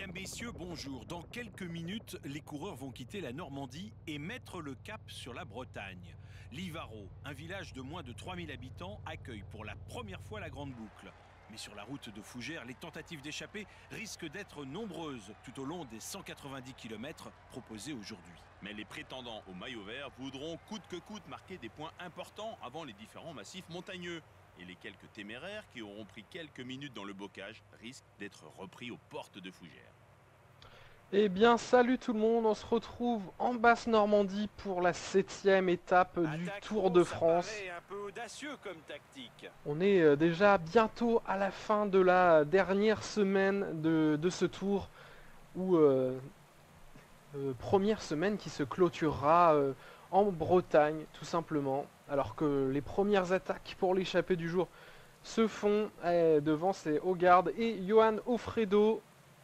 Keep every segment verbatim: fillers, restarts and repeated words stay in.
Messieurs, bonjour. Dans quelques minutes, les coureurs vont quitter la Normandie et mettre le cap sur la Bretagne. Livaro, un village de moins de trois mille habitants, accueille pour la première fois la Grande Boucle. Mais sur la route de Fougères, les tentatives d'échapper risquent d'être nombreuses tout au long des cent quatre-vingt-dix kilomètres proposés aujourd'hui. Mais les prétendants au maillot vert voudront coûte que coûte marquer des points importants avant les différents massifs montagneux. Et les quelques téméraires qui auront pris quelques minutes dans le bocage risquent d'être repris aux portes de Fougères. Eh bien, salut tout le monde, on se retrouve en Basse-Normandie pour la septième étape du Tour de France. Ça paraît un peu audacieux comme tactique. On est euh, déjà bientôt à la fin de la dernière semaine de, de ce tour, ou euh, euh, première semaine qui se clôturera euh, en Bretagne, tout simplement. Alors que les premières attaques pour l'échappée du jour se font eh, devant, c'est Hogarth et Johan Offredo.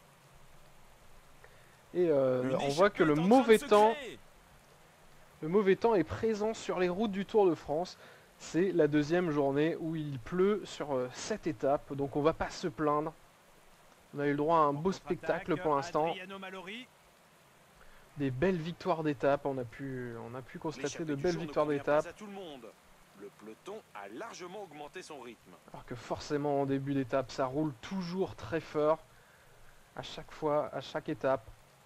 Et euh, on voit que le mauvais temps, le mauvais temps est présent sur les routes du Tour de France. C'est la deuxième journée où il pleut sur euh, cette étape, donc on va pas se plaindre. On a eu le droit à un beau spectacle pour l'instant. Des belles victoires d'étape, on a pu, on a pu constater de belles victoires d'étape. Le peloton a largement augmenté son rythme. Alors que forcément en début d'étape, ça roule toujours très fort. À chaque fois, à chaque étape.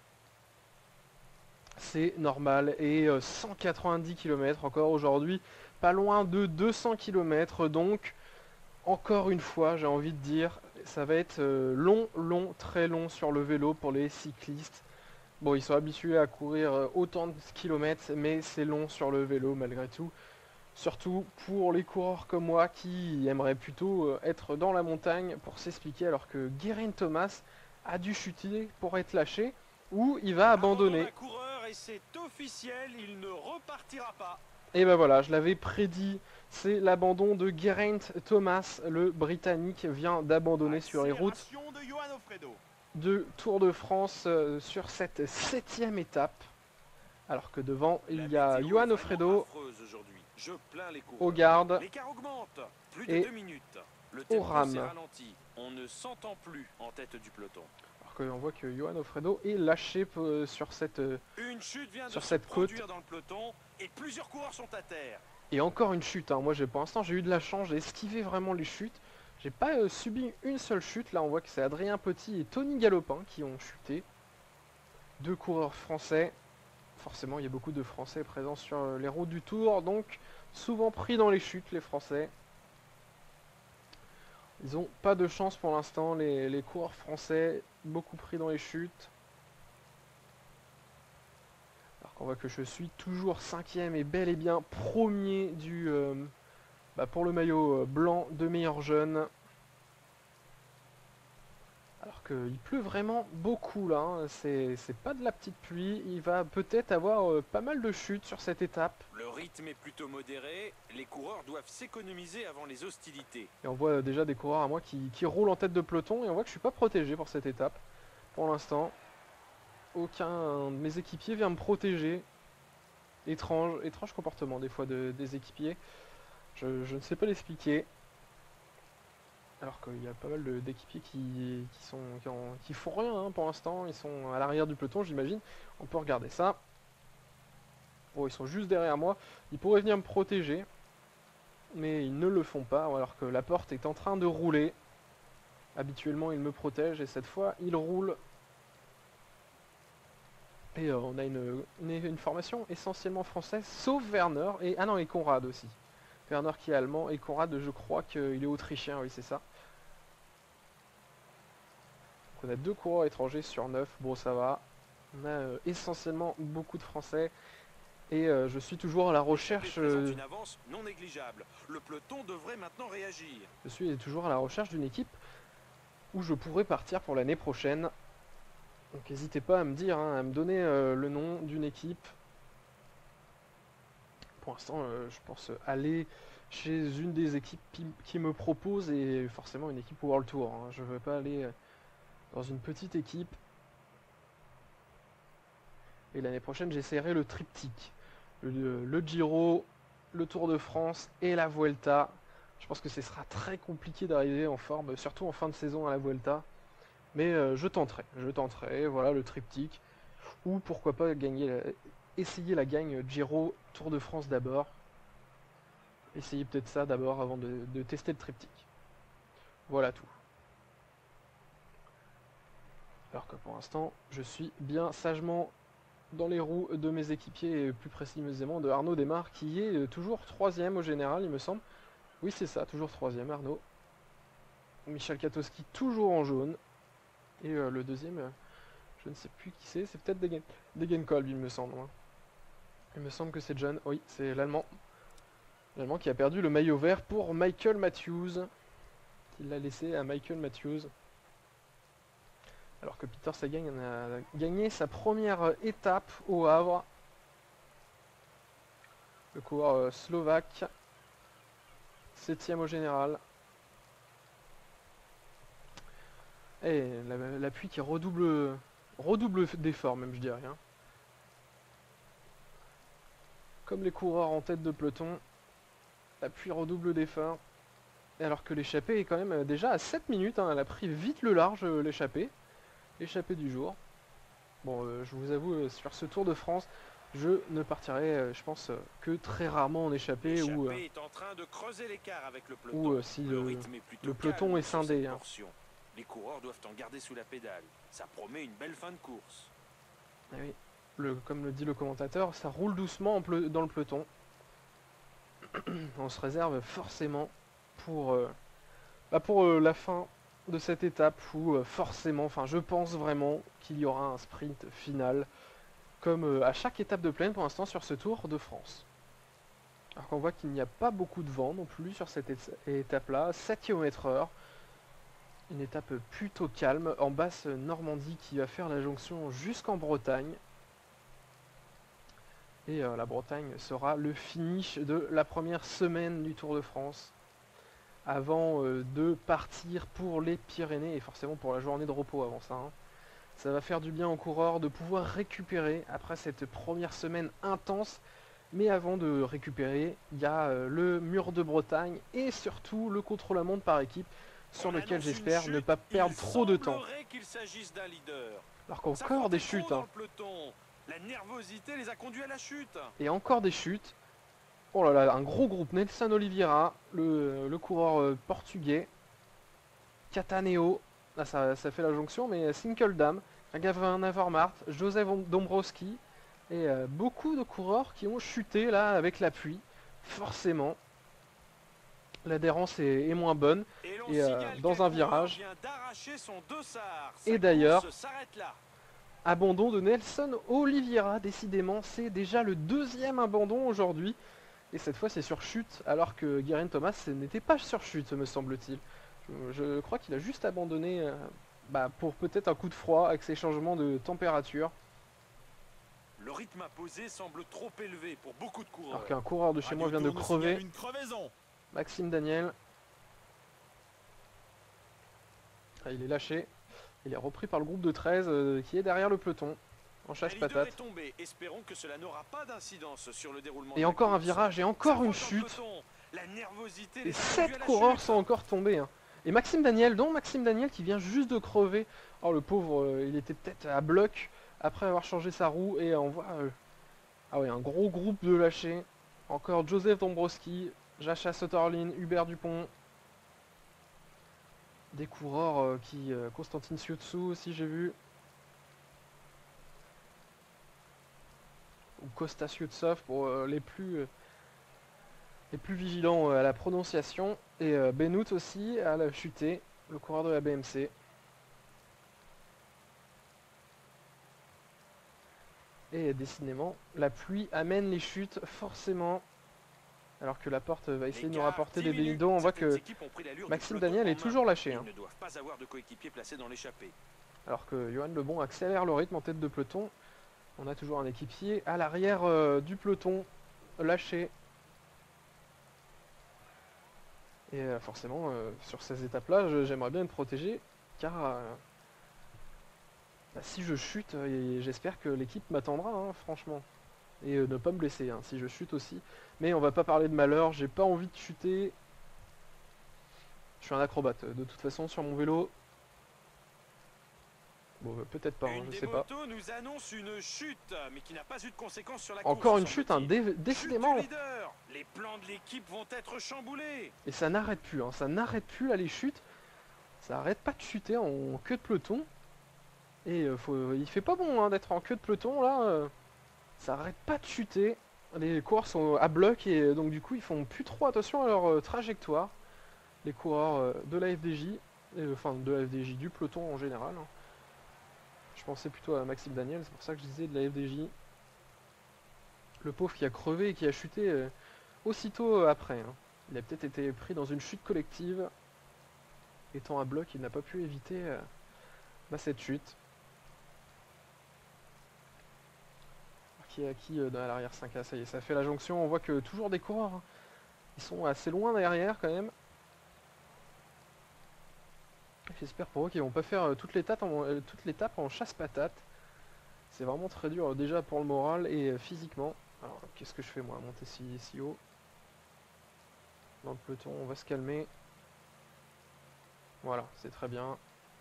C'est normal. Et euh, cent quatre-vingt-dix kilomètres encore aujourd'hui. Pas loin de deux cents kilomètres. Donc, encore une fois, j'ai envie de dire, ça va être euh, long, long, très long sur le vélo pour les cyclistes. Bon, ils sont habitués à courir euh, autant de kilomètres, mais c'est long sur le vélo malgré tout. Surtout pour les coureurs comme moi qui aimeraient plutôt euh, être dans la montagne pour s'expliquer, alors que Geraint Thomas a dû chuter pour être lâché ou il va abandonner. Et c'est officiel, il ne repartira pas. Et ben voilà, je l'avais prédit, c'est l'abandon de Geraint Thomas, le Britannique vient d'abandonner sur les routes de, de Tour de France euh, sur cette septième étape. Alors que devant, il y a Johan Offredo, Hogarth et Oram. On ne s'entend plus en tête du peloton. Alors qu'on voit que Johan Offredo est lâché euh, sur cette, euh, une chute vient sur de cette se côte. Dans le peloton et plusieurs coureurs sont à terre. Et encore une chute, hein. Moi j'ai pour l'instant j'ai eu de la chance, j'ai esquivé vraiment les chutes. J'ai pas euh, subi une seule chute, là on voit que c'est Adrien Petit et Tony Galopin qui ont chuté. Deux coureurs français. Forcément, il y a beaucoup de Français présents sur euh, les routes du Tour, donc souvent pris dans les chutes, les Français. Ils n'ont pas de chance pour l'instant, les, les coureurs français, beaucoup pris dans les chutes. Alors qu'on voit que je suis toujours cinquième et bel et bien premier du, euh, bah pour le maillot blanc de meilleur jeune. Alors qu'il pleut vraiment beaucoup là, hein. C'est pas de la petite pluie, il va peut-être avoir euh, pas mal de chutes sur cette étape. Le rythme est plutôt modéré, les coureurs doivent s'économiser avant les hostilités. Et on voit euh, déjà des coureurs à moi qui, qui roulent en tête de peloton et on voit que je suis pas protégé pour cette étape. Pour l'instant, aucun de mes équipiers vient me protéger. Étrange, étrange comportement des fois de, des équipiers, je, je ne sais pas l'expliquer. Alors qu'il y a pas mal d'équipiers qui, qui sont qui, en, qui font rien hein, pour l'instant, ils sont à l'arrière du peloton j'imagine. On peut regarder ça. Bon, ils sont juste derrière moi, ils pourraient venir me protéger, mais ils ne le font pas, alors que la porte est en train de rouler. Habituellement ils me protègent et cette fois ils roulent. Et euh, on a une, une, une formation essentiellement française, sauf Werner, et ah non, et Conrad aussi. Werner qui est allemand, et Conrad, je crois qu'il est autrichien, oui c'est ça. Donc on a deux coureurs étrangers sur neuf, bon ça va. On a euh, essentiellement beaucoup de Français, et euh, je suis toujours à la recherche... Euh, une avance non négligeable. Le peloton devrait maintenant réagir. Je suis toujours à la recherche d'une équipe où je pourrais partir pour l'année prochaine. Donc n'hésitez pas à me dire, hein, à me donner euh, le nom d'une équipe. Pour l'instant, euh, je pense aller chez une des équipes qui me propose, et forcément une équipe World Tour. Hein. Je ne veux pas aller dans une petite équipe. Et l'année prochaine, j'essaierai le triptyque. Le, le Giro, le Tour de France et la Vuelta. Je pense que ce sera très compliqué d'arriver en forme, surtout en fin de saison à la Vuelta. Mais euh, je tenterai, je tenterai, voilà le triptyque. Ou pourquoi pas gagner, la... essayer la gagne Giro Tour de France d'abord. Essayez peut-être ça d'abord avant de, de tester le triptyque. Voilà tout. Alors que pour l'instant, je suis bien sagement dans les roues de mes équipiers, et plus précisément de Arnaud Desmar, qui est toujours troisième au général, il me semble. Oui, c'est ça, toujours troisième, Arnaud. Michel Katowski, toujours en jaune. Et euh, le deuxième, euh, je ne sais plus qui c'est, c'est peut-être Degen... Degenkolb, il me semble. Hein. Il me semble que c'est John, oui, c'est l'Allemand. L'Allemand qui a perdu le maillot vert pour Michael Matthews. Il l'a laissé à Michael Matthews. Alors que Peter Sagan a gagné sa première étape au Havre. Le coureur euh, slovaque. Septième au général. Et la, la pluie qui redouble, redouble d'efforts même je dirais. Hein. Comme les coureurs en tête de peloton, la pluie redouble d'efforts. Alors que l'échappée est quand même déjà à sept minutes. Hein. Elle a pris vite le large l'échappée. L'échappée du jour. Bon, euh, je vous avoue, euh, sur ce Tour de France, je ne partirai, euh, je pense, euh, que très rarement en échappée ou, euh, est en train de creuser l'écart avec le peloton. ou euh, si le, le, rythme est plutôt le peloton calme est scindé. Hein. Les coureurs doivent en garder sous la pédale. Ça promet une belle fin de course. Ah oui. Le, comme le dit le commentateur, ça roule doucement en pleu, dans le peloton. On se réserve forcément pour, euh, bah pour euh, la fin de cette étape où euh, forcément, enfin je pense vraiment qu'il y aura un sprint final comme euh, à chaque étape de plaine pour l'instant sur ce Tour de France. Alors qu'on voit qu'il n'y a pas beaucoup de vent non plus sur cette étape là, sept kilomètres heure. Une étape plutôt calme en basse Normandie qui va faire la jonction jusqu'en Bretagne. Et euh, la Bretagne sera le finish de la première semaine du Tour de France. Avant euh, de partir pour les Pyrénées et forcément pour la journée de repos avant ça. Hein. Ça va faire du bien aux coureurs de pouvoir récupérer après cette première semaine intense. Mais avant de récupérer, il y a euh, le mur de Bretagne et surtout le contre-la-montre par équipe sur On lequel annonce j'espère une ne chute, pas perdre il trop de temps. semblerait qu'il s'agisse d'un leader. Alors Ça qu'encore des frottait trop chutes. dans Hein. le peloton. La nervosité les a conduits à la chute. Et encore des chutes. Oh là là, un gros groupe. Nelson Oliveira, le, le coureur euh, portugais. Cataneo, là ça, ça fait la jonction, mais Sinkeldam, Gavin Avermaet, Joseph Dombrowski. Et euh, beaucoup de coureurs qui ont chuté là avec la pluie. Forcément. L'adhérence est, est moins bonne. Et, Et euh, dans un virage. Et d'ailleurs, abandon de Nelson Oliveira, décidément, c'est déjà le deuxième abandon aujourd'hui. Et cette fois c'est sur chute, alors que Geraint Thomas n'était pas sur chute, me semble-t-il. Je, je crois qu'il a juste abandonné euh, bah, pour peut-être un coup de froid avec ces changements de température. Le rythme imposé semble trop élevé pour beaucoup de coureurs. Alors qu'un coureur de chez moi vient de crever. Une crevaison. Maxime Daniel. Ah, il est lâché. Il est repris par le groupe de treize euh, qui est derrière le peloton. En chasse-patate. Et encore un virage et encore une chute. Et sept coureurs sont encore tombés. Hein. Et Maxime Daniel, dont Maxime Daniel qui vient juste de crever. Oh le pauvre, euh, il était peut-être à bloc après avoir changé sa roue. Et on voit euh, ah ouais, un gros groupe de lâchés. Encore Joseph Dombrowski, Jacha Soterlin, Hubert Dupont. Des coureurs euh, qui... Euh, Konstantin Sioutsou aussi j'ai vu. Ou Costa Sioutsov pour euh, les plus... Euh, les plus vigilants euh, à la prononciation. Et euh, Benoît aussi à la chuté, le coureur de la B M C. Et décidément, la pluie amène les chutes forcément. Alors que la porte va essayer de nous rapporter des bénidos, on voit que Maxime Daniel est toujours lâché. Hein. Alors que Johan Lebon accélère le rythme en tête de peloton. On a toujours un équipier à l'arrière euh, du peloton, lâché. Et euh, forcément, euh, sur ces étapes-là, j'aimerais bien être protégé, car euh, bah, si je chute, euh, j'espère que l'équipe m'attendra, hein, franchement. Et euh, ne pas me blesser, hein, si je chute aussi. Mais on va pas parler de malheur, j'ai pas envie de chuter. Je suis un acrobate, de toute façon, sur mon vélo. Bon, euh, peut-être pas, hein, Une je des sais pas. motos nous annonce une chute, mais qui n'a pas eu de conséquences sur la Encore course, une chute, hein, semble-t-il. dé décidément. Chute du leader. Les plans de l'équipe vont être chamboulés. Et ça n'arrête plus, hein, ça n'arrête plus là les chutes. Ça arrête pas de chuter en queue de peloton. Et euh, faut, il fait pas bon hein, d'être en queue de peloton là. Euh, ça arrête pas de chuter. Les coureurs sont à bloc et euh, donc du coup ils font plus trop attention à leur euh, trajectoire. Les coureurs euh, de la F D J, euh, enfin de la F D J, du peloton en général. Hein. Je pensais plutôt à Maxime Daniel, c'est pour ça que je disais de la F D J. Le pauvre qui a crevé et qui a chuté euh, aussitôt euh, après. Hein. Il a peut-être été pris dans une chute collective. Étant à bloc, il n'a pas pu éviter euh, bah, cette chute. Qui est acquis euh, dans l'arrière cinq A, ça y est, ça fait la jonction. On voit que toujours des coureurs, hein. Ils sont assez loin derrière quand même. J'espère pour eux qu'ils vont pas faire euh, toute l'étape en, euh, toute l'étape en chasse-patate. C'est vraiment très dur euh, déjà pour le moral et euh, physiquement. Alors qu'est-ce que je fais moi, monter si, si haut dans le peloton, on va se calmer. Voilà, c'est très bien.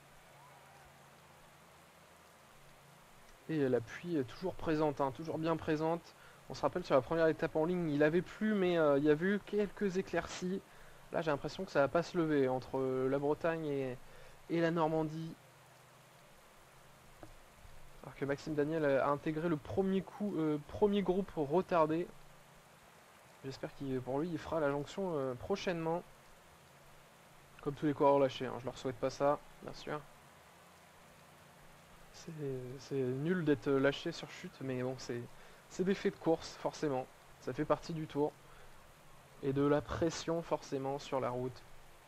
Et la pluie est toujours présente, hein, toujours bien présente. On se rappelle sur la première étape en ligne, il avait plu, mais euh, il y a eu quelques éclaircies. Là, j'ai l'impression que ça va pas se lever entre euh, la Bretagne et, et la Normandie. Alors que Maxime Daniel a intégré le premier coup, euh, premier groupe retardé. J'espère qu'il, pour lui, il fera la jonction euh, prochainement. Comme tous les coureurs lâchés, hein. Je leur souhaite pas ça, bien sûr. C'est nul d'être lâché sur chute, mais bon, c'est des faits de course, forcément. Ça fait partie du tour. Et de la pression, forcément, sur la route.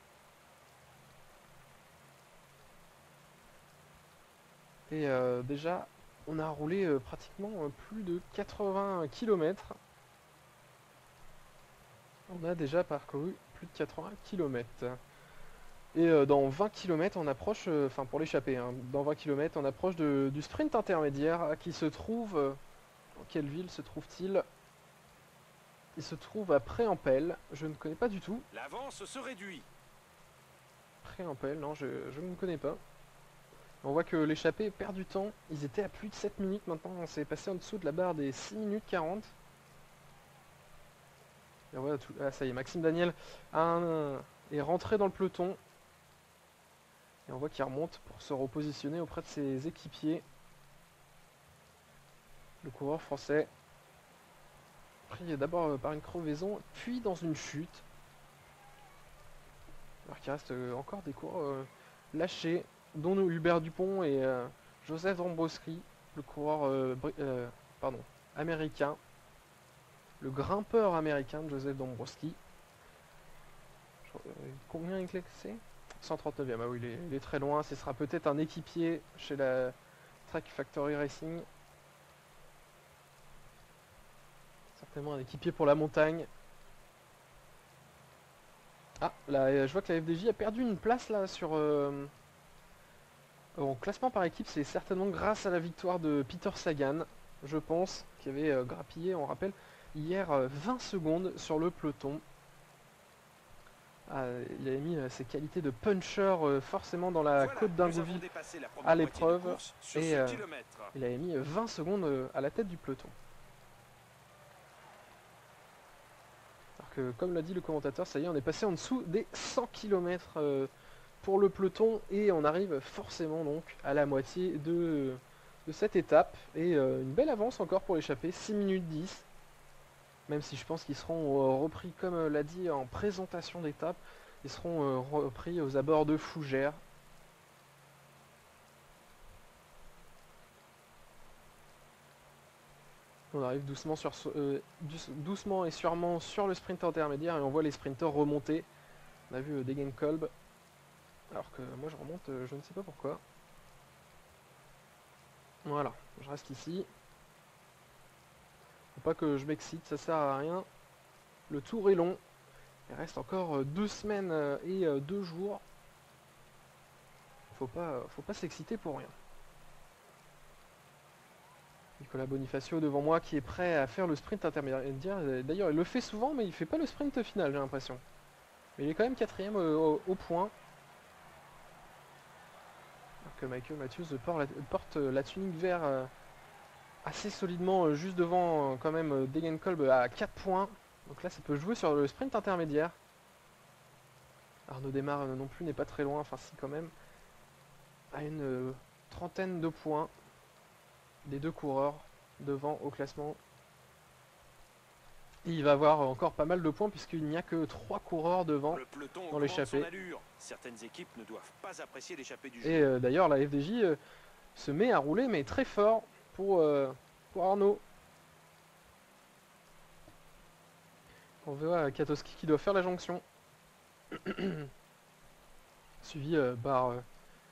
Et euh, déjà, on a roulé euh, pratiquement euh, plus de quatre-vingts kilomètres. On a déjà parcouru plus de quatre-vingts kilomètres. Et euh, dans vingt kilomètres, on approche, enfin euh, pour l'échapper, hein, dans vingt kilomètres, on approche de, du sprint intermédiaire qui se trouve... Euh, dans quelle ville se trouve-t-il? Il se trouve à Pré-en-Pelle, je ne connais pas du tout. L'avance se réduit. Pré-en-Pelle, non, je, je ne connais pas. On voit que l'échappée perd du temps, ils étaient à plus de sept minutes maintenant, on s'est passé en dessous de la barre des six minutes quarante. Et voilà, tout, ah ça y est, Maxime Daniel un, est rentré dans le peloton. Et on voit qu'il remonte pour se repositionner auprès de ses équipiers. Le coureur français. Pris d'abord par une crevaison, puis dans une chute. Alors qu'il reste encore des coureurs euh, lâchés, dont nous, Hubert Dupont et euh, Joseph Dombrowski, le coureur euh, euh, pardon, américain. Le grimpeur américain de Joseph Dombrowski. Euh, combien il est classé? cent trente-neuvième, ah oui, il est, il est très loin. Ce sera peut-être un équipier chez la Track Factory Racing. Certainement un équipier pour la montagne. Ah, là, je vois que la F D J a perdu une place là sur... Euh, en classement par équipe, c'est certainement grâce à la victoire de Peter Sagan, je pense, qui avait euh, grappillé, on rappelle, hier euh, vingt secondes sur le peloton. Ah, il avait mis euh, ses qualités de puncher euh, forcément dans la Voilà, côte d'Ingouville à l'épreuve. Et euh, il avait mis vingt secondes euh, à la tête du peloton. Alors que, comme l'a dit le commentateur, ça y est, on est passé en dessous des cent kilomètres euh, pour le peloton. Et on arrive forcément donc à la moitié de, de cette étape. Et euh, une belle avance encore pour l'échappée, six minutes dix. Même si je pense qu'ils seront euh, repris, comme euh, l'a dit en présentation d'étape, ils seront euh, repris aux abords de Fougères. On arrive doucement, sur, euh, doucement et sûrement sur le sprint intermédiaire et on voit les sprinteurs remonter. On a vu euh, Degenkolb, alors que moi je remonte, euh, je ne sais pas pourquoi. Voilà, je reste ici. Faut pas que je m'excite, ça sert à rien. Le tour est long. Il reste encore euh, deux semaines euh, et euh, deux jours. Faut pas, faut pas s'exciter pour rien. Nicolas Bonifacio devant moi qui est prêt à faire le sprint intermédiaire. D'ailleurs, il le fait souvent, mais il fait pas le sprint final, j'ai l'impression. Mais il est quand même quatrième au, au, au point. que Michael Matthews porte la, porte la tunique vert euh, assez solidement, euh, juste devant euh, quand même euh, Degenkolb à quatre points. Donc là, ça peut jouer sur le sprint intermédiaire. Arnaud Démare euh, non plus n'est pas très loin, enfin si quand même, à une euh, trentaine de points des deux coureurs devant au classement. Et il va avoir encore pas mal de points puisqu'il n'y a que trois coureurs devant Le peloton dans augmente son l'échappée. allure. Certaines équipes ne doivent pas apprécier l'échappée du Et jour. euh, d'ailleurs la F D J euh, se met à rouler mais très fort pour, euh, pour Arnaud. On voit Katowski qui doit faire la jonction. Suivi euh, par, euh,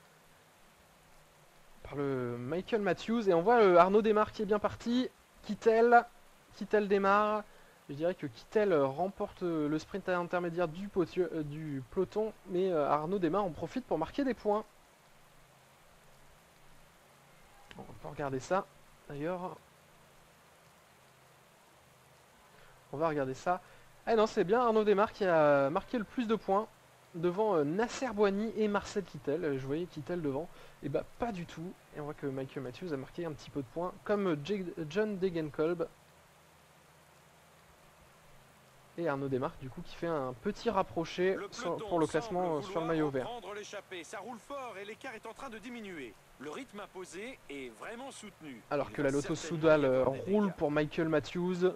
par le Michael Matthews. Et on voit euh, Arnaud Démare qui est bien parti. Kittel, Kittel démarre. Je dirais que Kittel euh, remporte euh, le sprint intermédiaire du, potieu, euh, du peloton. Mais euh, Arnaud Démare en profite pour marquer des points. On peut regarder ça d'ailleurs. On va regarder ça. Ah non, c'est bien Arnaud Démare qui a marqué le plus de points devant euh, Nasser Boigny et Marcel Kittel. Euh, je voyais Kittel devant. Et bah pas du tout. Et on voit que Michael Matthews a marqué un petit peu de points comme euh, J John Degenkolb. Et Arnaud Démare du coup qui fait un petit rapproché Le sur- peloton pour le semble classement euh, sur le vouloir maillot vert. reprendre l'échappée. Ça roule fort et l'écart est en train de diminuer. Le rythme imposé est vraiment soutenu. Alors Il que va la Lotto certainement Soudal y euh, avoir des roule dégâts. pour Michael Matthews.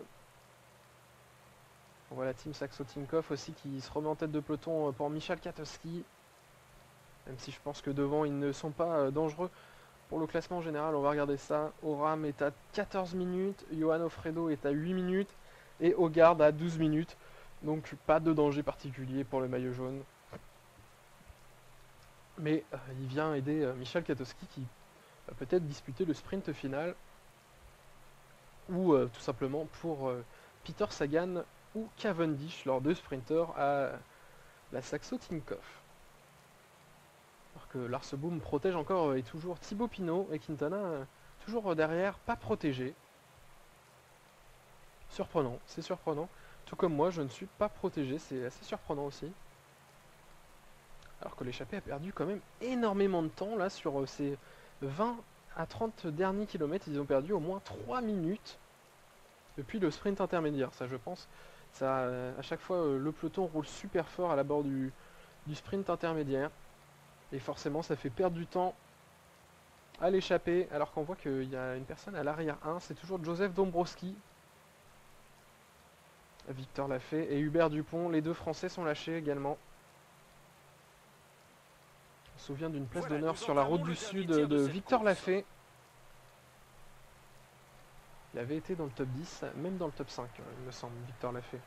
On voit la team Saxo Tinkoff aussi qui se remet en tête de peloton euh, pour Michal Katowski. Même si je pense que devant ils ne sont pas euh, dangereux pour le classement général. On va regarder ça. Oram est à quatorze minutes, Johan Ofredo est à huit minutes et Hogard à douze minutes. Donc pas de danger particulier pour le maillot jaune. Mais euh, il vient aider euh, Michal Katowski qui va peut-être disputer le sprint final. Ou euh, tout simplement pour euh, Peter Sagan ou Cavendish, leurs deux sprinteurs à la Saxo Tinkoff. Alors que Lars Boom protège encore euh, et toujours Thibaut Pinot et Quintana euh, toujours euh, derrière, pas protégé. Surprenant, c'est surprenant. Tout comme moi, je ne suis pas protégé, c'est assez surprenant aussi. Alors que l'échappée a perdu quand même énormément de temps là sur euh, ces vingt à trente derniers kilomètres. Ils ont perdu au moins trois minutes depuis le sprint intermédiaire. Ça, je pense, ça, euh, à chaque fois, euh, le peloton roule super fort à la bord du, du sprint intermédiaire. Et forcément, ça fait perdre du temps à l'échappée. Alors qu'on voit qu'il y a une personne à l'arrière un. C'est toujours Joseph Dombrowski. Victor Lafay et Hubert Dupont. Les deux Français sont lâchés également. On se souvient d'une place Voilà, d'honneur nous sur la route entamons du le Sud dernier tiers de de cette Victor course. Lafay. Il avait été dans le top dix, même dans le top cinq, il me semble, Victor Lafay.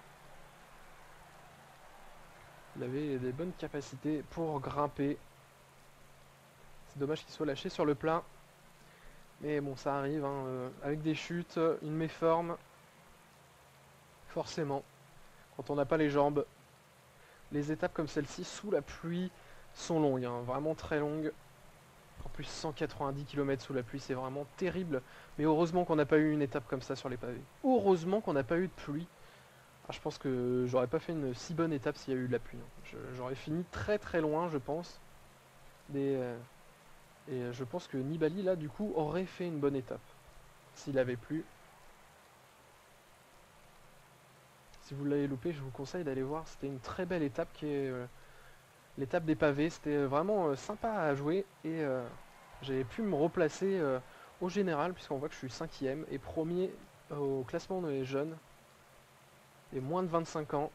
Il avait des bonnes capacités pour grimper. C'est dommage qu'il soit lâché sur le plat. Mais bon, ça arrive, hein, euh, avec des chutes, une méforme. Forcément, quand on n'a pas les jambes. Les étapes comme celle-ci, sous la pluie, sont longues, hein, vraiment très longues. En plus, cent quatre-vingt-dix kilomètres sous la pluie, c'est vraiment terrible. Mais heureusement qu'on n'a pas eu une étape comme ça sur les pavés. Heureusement qu'on n'a pas eu de pluie. Alors, je pense que j'aurais pas fait une si bonne étape s'il y a eu de la pluie. hein. J'aurais fini très très loin, je pense. Des, euh, et je pense que Nibali, là, du coup, aurait fait une bonne étape. S'il avait plu. Si vous l'avez loupé, je vous conseille d'aller voir. C'était une très belle étape qui est euh, l'étape des pavés. C'était vraiment euh, sympa à jouer. Et euh, j'avais pu me replacer euh, au général, puisqu'on voit que je suis cinquième et premier au classement des jeunes. Et moins de vingt-cinq ans.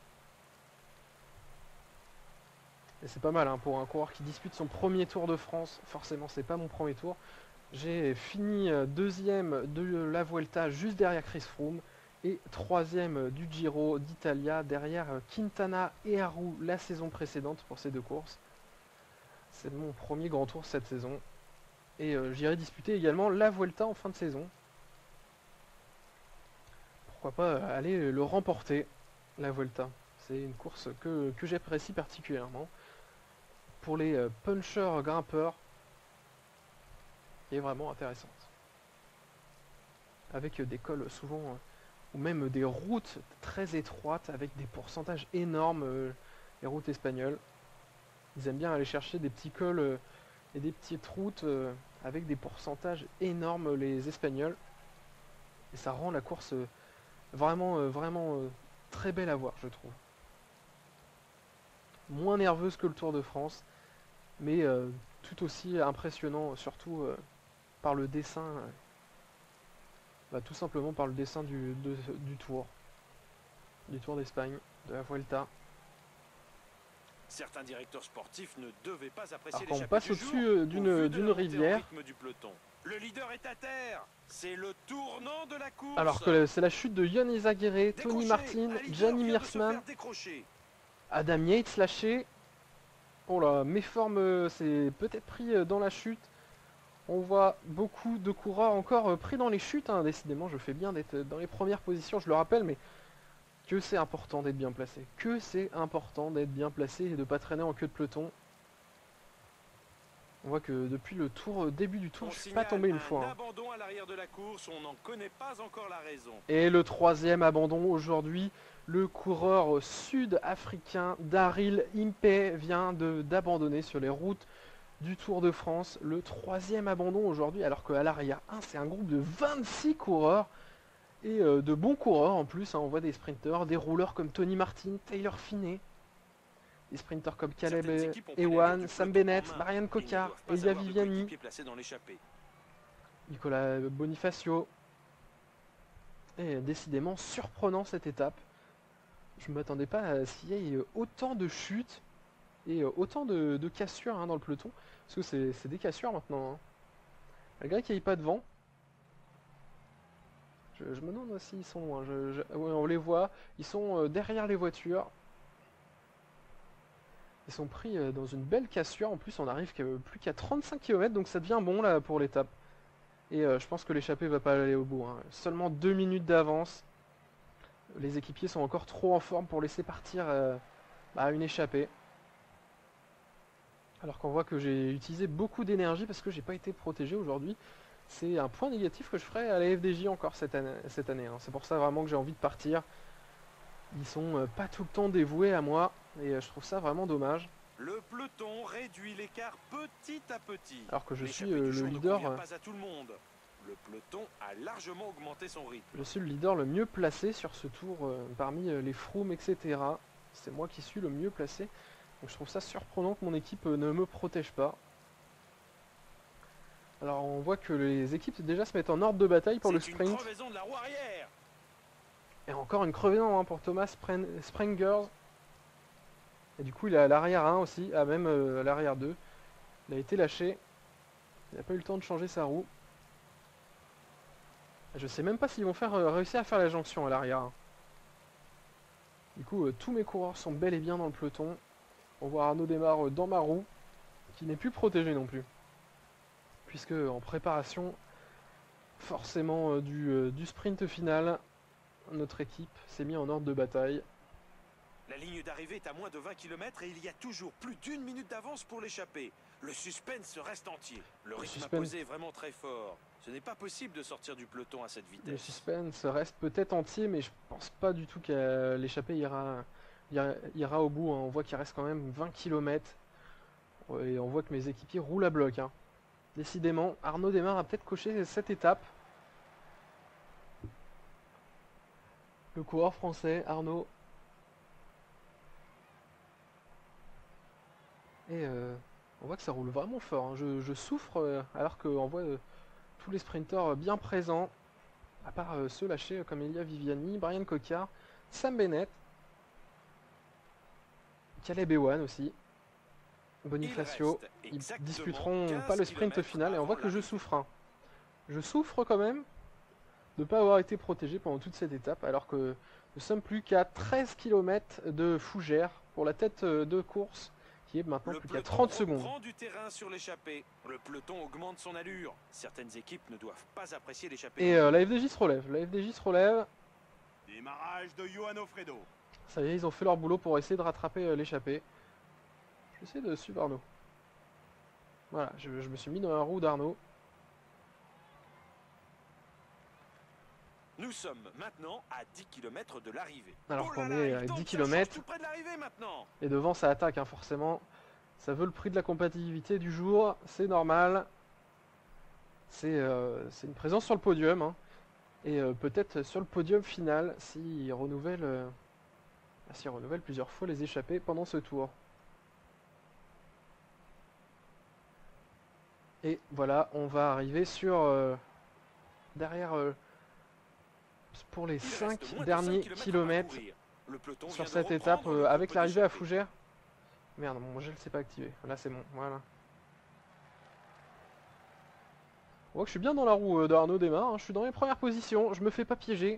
Et c'est pas mal hein, pour un coureur qui dispute son premier Tour de France. Forcément, c'est pas mon premier tour. J'ai fini euh, deuxième de la Vuelta juste derrière Chris Froome. Et troisième du Giro d'Italia derrière euh, Quintana et Haru la saison précédente pour ces deux courses. C'est mon premier grand tour cette saison. Et euh, j'irai disputer également la Vuelta en fin de saison. Pourquoi pas euh, aller le remporter, la Vuelta. C'est une course que, que j'apprécie particulièrement. Pour les euh, punchers grimpeurs, qui est vraiment intéressante. Avec euh, des cols souvent, euh, ou même des routes très étroites, avec des pourcentages énormes, euh, les routes espagnoles. Ils aiment bien aller chercher des petits cols euh, et des petites routes euh, avec des pourcentages énormes les Espagnols. Et ça rend la course euh, vraiment, euh, vraiment euh, très belle à voir, je trouve. Moins nerveuse que le Tour de France, mais euh, tout aussi impressionnant, surtout euh, par le dessin, euh, bah, tout simplement par le dessin du, de, du Tour, du Tour d'Espagne, de la Vuelta. Certains directeurs sportifs ne devaient pas apprécier Alors quand on l'échappée passe du au-dessus jour, euh, au d'une vu de d'une la montée en rivière, rythme du peloton. Le leader est à terre. C'est le tournant de la course. alors que c'est la chute de Jon Izagirre, Tony Décroché. Martin, Un leader Gianni vient de se Meersman, faire décrocher. Adam Yates lâché. Oh là, Méforme euh, s'est peut-être pris euh, dans la chute. On voit beaucoup de coureurs encore euh, pris dans les chutes, hein. Décidément, je fais bien d'être dans les premières positions, je le rappelle, mais que c'est important d'être bien placé. Que c'est important d'être bien placé et de ne pas traîner en queue de peloton. On voit que depuis le tour, début du tour, On je suis pas signale tombé une un fois, hein. abandon à l'arrière de la course, on n'en connaît pas encore la raison. Et le troisième abandon aujourd'hui, le coureur sud-africain Daryl Impey vient de- d'abandonner sur les routes du Tour de France. Le troisième abandon aujourd'hui, alors qu'à l'arrière un, c'est un groupe de vingt-six coureurs. Et euh, de bons coureurs en plus, hein. On voit des sprinteurs, des rouleurs comme Tony Martin, Taylor Finney. Des sprinteurs comme Caleb Certaines équipes ont pris les rênes Ewan, du Sam peloton Bennett, en main. Marianne Ils ne Cocard, doivent pas Elia avoir de Viviani, coéquipiers placés dans l'échappée. Nicolas Bonifacio. Et décidément surprenant cette étape. Je ne m'attendais pas à ce qu'il y ait autant de chutes et autant de, de cassures, hein, dans le peloton. Parce que c'est c'est des cassures maintenant, hein. Malgré qu'il n'y ait pas de vent. Je, je me demande s'ils sont loin. Je, je- ouais, on les voit. Ils sont euh, derrière les voitures. Ils sont pris euh, dans une belle cassure. En plus, on arrive qu'à- plus qu'à trente-cinq kilomètres. Donc ça devient bon là pour l'étape. Et euh, je pense que l'échappée va pas aller au bout, hein. Seulement deux minutes d'avance. Les équipiers sont encore trop en forme pour laisser partir euh, bah, une échappée. Alors qu'on voit que j'ai utilisé beaucoup d'énergie parce que j'ai pas été protégé aujourd'hui. C'est un point négatif que je ferai à la F D J encore cette année. Cette année, hein. C'est pour ça vraiment que j'ai envie de partir. Ils sont euh, pas tout le temps dévoués à moi. Et euh, je trouve ça vraiment dommage. Le peloton réduit l'écart petit à petit. Alors que je suis L'échappée euh, du le jour ne leader. convient euh, pas à tout le monde. Le peloton a largement augmenté son rythme. Je suis le leader le mieux placé sur ce tour euh, parmi euh, les Froome, et cetera. C'est moi qui suis le mieux placé. Donc je trouve ça surprenant que mon équipe euh, ne me protège pas. Alors on voit que les équipes déjà se mettent en ordre de bataille pour le C'est une sprint. crevaison de la roue arrière. Et encore une crevaison, hein, pour Thomas Spren- Sprengers. Et du coup il est à l'arrière un aussi, à même euh, à l'arrière deux. Il a été lâché. Il n'a pas eu le temps de changer sa roue. Je sais même pas s'ils vont faire euh, réussir à faire la jonction à l'arrière un. Du coup, euh, tous mes coureurs sont bel et bien dans le peloton. On voit Arnaud démarre euh, dans ma roue, qui n'est plus protégé non plus. Puisque en préparation, forcément euh, du, euh, du sprint final, notre équipe s'est mise en ordre de bataille. La ligne d'arrivée est à moins de vingt kilomètres et il y a toujours plus d'une minute d'avance pour l'échapper. Le suspense reste entier. Le rythme suspense. imposé est vraiment très fort. Ce n'est pas possible de sortir du peloton à cette Le vitesse. suspense reste peut-être entier, mais je pense pas du tout que l'échappée ira, ira, ira au bout, hein. On voit qu'il reste quand même vingt kilomètres. Et on voit que mes équipiers roulent à bloc, hein. Décidément, Arnaud démarre a peut-être coché cette étape. Le coureur français, Arnaud. Et euh, on voit que ça roule vraiment fort, hein. Je, je souffre euh, alors qu'on voit euh, tous les sprinteurs euh, bien présents. À part euh, ceux lâchés euh, comme Elia Viviani, Brian Cocard, Sam Bennett, Caleb Ewan aussi, Bonifacio. Ils disputeront pas le sprint final et on voit que je souffre, hein. Je souffre quand même de ne pas avoir été protégé pendant toute cette étape alors que nous sommes plus qu'à treize kilomètres de Fougères pour la tête euh, de course qui est maintenant Le plus qu'à peloton trente secondes. reprend du terrain sur l'échappée. Le peloton augmente son allure. Certaines équipes ne doivent pas apprécier l'échappée. Et euh, la F D J se relève, la F D J se relève. Démarrage de Johan Alfredo. Ça y est, ils ont fait leur boulot pour essayer de rattraper euh, l'échappée. Je vais essayer de suivre Arnaud. Voilà, je, je me suis mis dans la roue d'Arnaud. Nous sommes maintenant à dix kilomètres de l'arrivée. Alors Oh qu'on là là, est il à tombe, dix ça change kilomètres. tout près de l'arrivée maintenant. Et devant, ça attaque, hein, forcément. Ça veut le prix de la compétitivité du jour, c'est normal. C'est euh, c'est une présence sur le podium. Hein. Et euh, peut-être sur le podium final s'il renouvelle, euh, s'il renouvelle plusieurs fois les échappées pendant ce tour. Et voilà, on va arriver sur... Euh, derrière... Euh, pour les cinq derniers kilomètres sur cette étape euh, avec l'arrivée à Fougères. Merde, mon gel s'est pas activé. Là c'est bon, voilà. On voit que je suis bien dans la roue euh, d'Arnaud Démare, hein. Je suis dans les premières positions, je me fais pas piéger.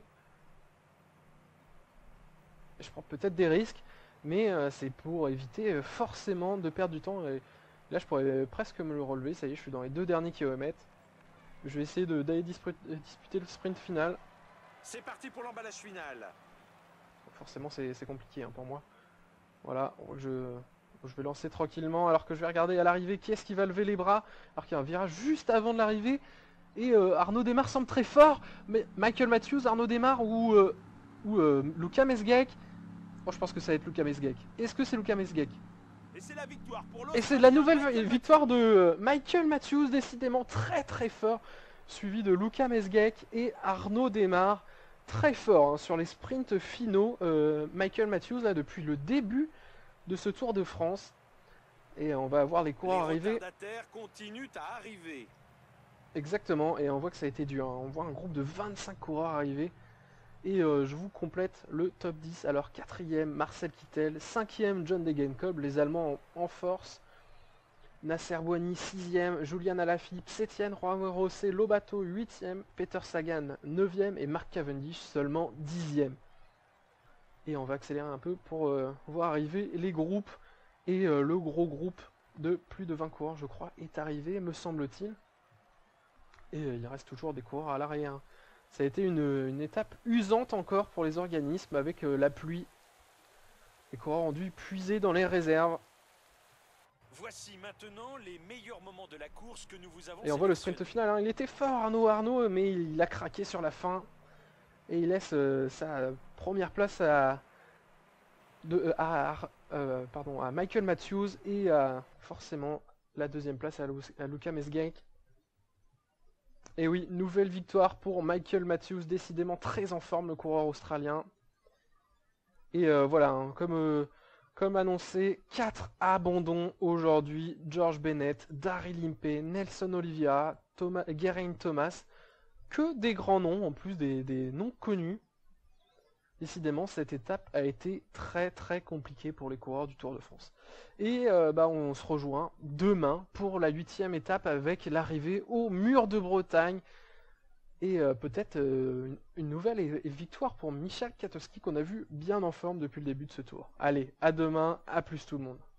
Je prends peut-être des risques, mais euh, c'est pour éviter euh, forcément de perdre du temps. Et là je pourrais euh, presque me le relever, ça y est, je suis dans les deux derniers kilomètres. Je vais essayer d'aller disputer le sprint final. C'est parti pour l'emballage final. Forcément c'est compliqué hein, pour moi. Voilà, je, je vais lancer tranquillement alors que je vais regarder à l'arrivée qui est-ce qui va lever les bras. Alors qu'il y a un virage juste avant de l'arrivée. Et euh, Arnaud Démare semble très fort. Mais Michael Matthews, Arnaud Démare ou, euh, ou euh, Luka Mesgek. Moi je pense que ça va être Luka Mesgek. Est-ce que c'est Luka Mesgek? Et c'est la victoire pour Et c'est la nouvelle victoire de euh, Michael Matthews, décidément très très fort. Suivi de Luka Mesgek et Arnaud Démare. Très fort hein, sur les sprints finaux. Euh, Michael Matthews là depuis le début de ce Tour de France. Et on va voir les coureurs arriver. Continuent à arriver. Exactement, et on voit que ça a été dur. Hein. On voit un groupe de vingt-cinq coureurs arriver. Et euh, je vous complète le top dix. Alors quatrième Marcel Kittel, cinquième John Degenkolb, les Allemands en, en force. Nasser Bouhanni sixième, Julian Alaphilippe septième, Juan Rosé Lobato huitième, Peter Sagan neuvième et Mark Cavendish seulement dixième. Et on va accélérer un peu pour euh, voir arriver les groupes. Et euh, le gros groupe de plus de vingt coureurs, je crois, est arrivé, me semble-t-il. Et euh, il reste toujours des coureurs à l'arrière. Ça a été une, une étape usante encore pour les organismes avec euh, la pluie. Les coureurs ont dû puiser dans les réserves. Voici maintenant les meilleurs moments de la course que nous vous avons. Et on voit le sprint final, hein. Il était fort Arnaud Arnaud, mais il a craqué sur la fin. Et il laisse euh, sa première place à, de, euh, à, euh, pardon, à Michael Matthews et à, forcément la deuxième place à, Lu à Luka Mesgek. Et oui, nouvelle victoire pour Michael Matthews, décidément très en forme le coureur australien. Et euh, voilà, hein, comme... Euh, Comme annoncé, quatre abandons aujourd'hui. George Bennett, Daryl Impey, Nelson Oliveira, Thomas, Geraint Thomas. Que des grands noms, en plus des, des noms connus. Décidément, cette étape a été très très compliquée pour les coureurs du Tour de France. Et euh, bah, on se rejoint demain pour la huitième étape avec l'arrivée au Mur de Bretagne. Et euh, peut-être euh, une, une nouvelle et, et victoire pour Michal Kwiatkowski qu'on a vu bien en forme depuis le début de ce tour. Allez, à demain, à plus tout le monde.